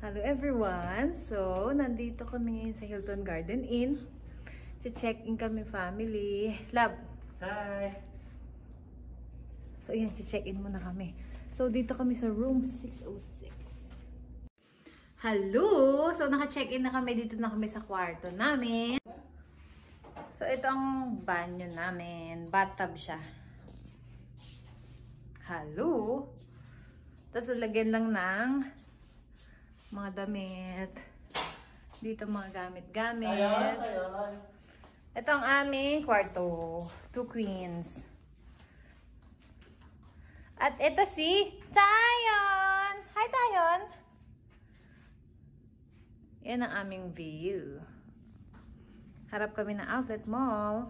Hello everyone! So, nandito kami ngayon sa Hilton Garden Inn. Check-in kami family. Love! Hi! So, yan, check-in muna kami. So, dito kami sa room 606. Hello! So, naka-check-in na kami. Dito na kami sa kwarto namin. So, ito ang banyo namin. Bathtub siya. Hello! Tapos, lagyan lang ng mga damit. Dito mga gamit-gamit. Ito ang aming kwarto. 2 queens. At ito si Tayon! Hi, Tayon! Yan ang aming view. Harap kami ng outlet mall.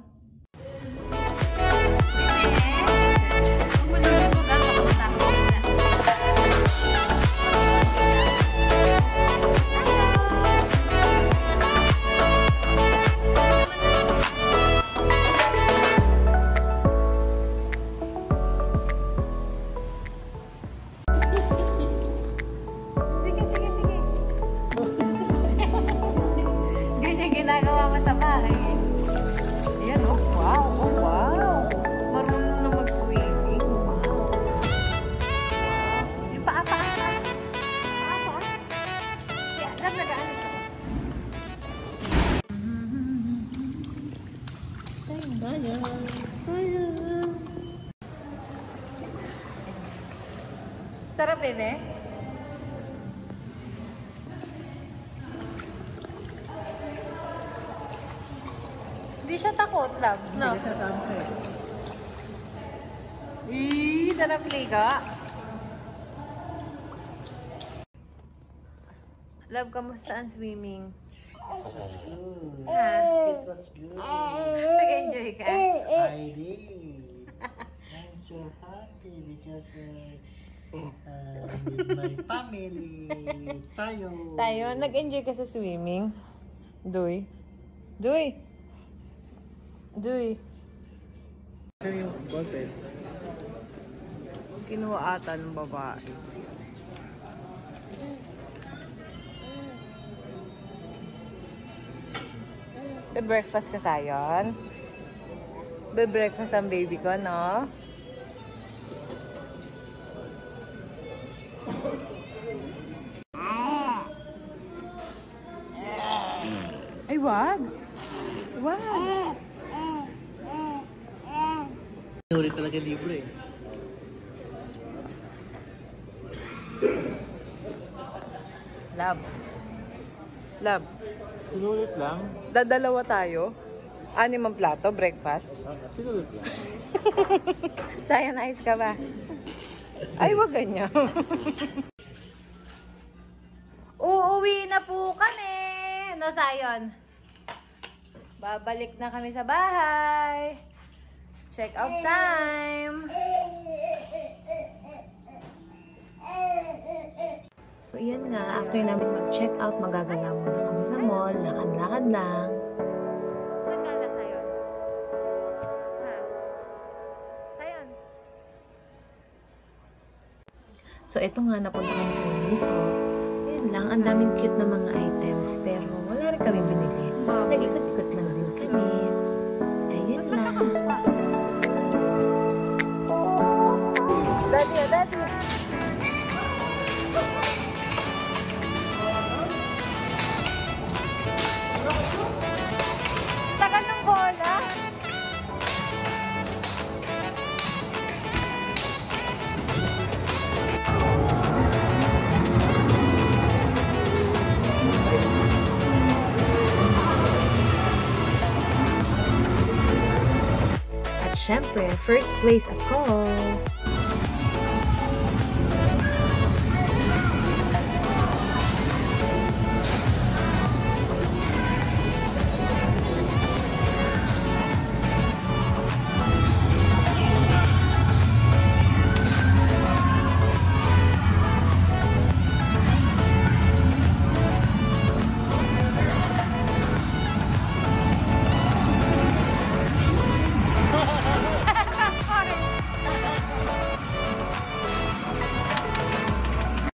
Ginagawa mo sa bahay. Ayan, oh, wow, oh, wow. Marunong na mag-swimming. Wow. Wow. Yung paa. Yeah, naglagaan ito. Sayang. Sarap, bebe? Hindi siya takot, love. No? Hindi sa sunset. Sarap liga. Love, kamusta ang swimming? It was good. Nag-enjoy ka? I did. I'm so happy because with my family, tayo. Nag-enjoy ka sa swimming? Duy. Ito yung ballpen. Kinuha ata ng babae. Be-breakfast ka sayon? Be-breakfast ang baby ko, no? Ay, wag! Wag! Ulit talaga libre. Love. Sinulit lang. Dadalawa tayo. 6 ang plato, breakfast. Sinulit lang. Sayan, ayos ka ba? Ay, wag ganyan. Uuwi na po kami. No, Sayon? Babalik na kami sa bahay. Check out time. So, yan nga. After namin mag-check out, magagala muna kami sa mall. Lakad-lakad lang. Magala sa'yo? Ha? Sayon? So, ito nga. Napunta kami sa resort. Yan lang. Ang daming cute na mga items. Pero, wala rin kami binili. Nag-ikot-ikot lang din kami. Ayun lang. Daddy. Tagal ng bola. At syempre, first place ako.